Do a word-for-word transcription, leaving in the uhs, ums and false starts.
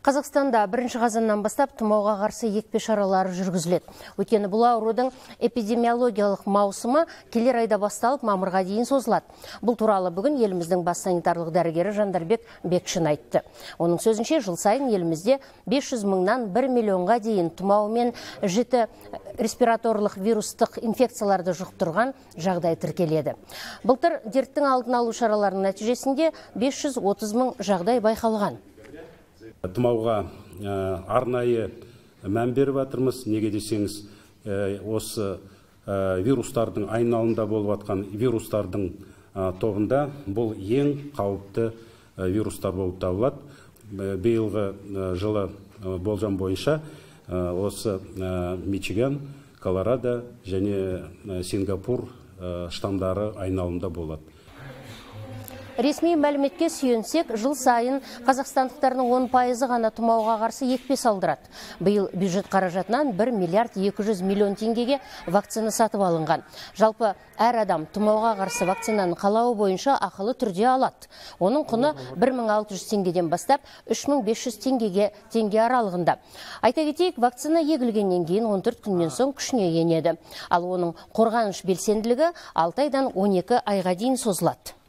Қазақстанда бірінші қазаннан бастап тұмауға қарсы екпе шаралары жүргізіледі. Өйткені бұл аурудың эпидемиологиялық маусымы келер айда басталып, мамырға дейін созылады. Бұл туралы бүгін еліміздің бас санитарлық дәрігері Жандарбек Бекшин айтты. Оның сөзінше, жыл сайын елімізде бес жүз мыңнан бір миллионға дейін тұмау мен жіті респираторлық вирустық инфекцияларды жұқтырған жағдай тіркеледі. Былтыр дерттің алдын алу шараларының нәтижесінде бес жүз отыз мың жағдай байқалған. Тұмауға арнайы мән беріп жатырмыз. Неге десеңіз, осы вирустардың айналымда болып жатқан вирустардың тобында бұл ең қауіпті вирустар болып табылады. Биылғы жылы болжам бойынша осы Мичиган, Колорадо және Сингапур штамдары айналымда болады. Ресми мәліметке сүйенсек, жыл сайын қазақстандықтардың он пайызы ғана тұмауға қарсы екпе салдырады. Биыл бюджет қаражатынан бір миллиард екі жүз миллион теңгеге вакцина сатып алынған. Жалпы әр адам тұмауға қарсы вакцинаны қалауы бойынша ақылы түрде алады. Оның құны бір мың алты жүз теңгеден бастап үш мың бес жүз теңгеге теңге аралығында. Айта кетейік, вакцина егілгеннен кейін он төрт күннен соң күшіне енеді. Ал оның қорғаныш белсенділігі алты айдан он екі айға дейін созылады.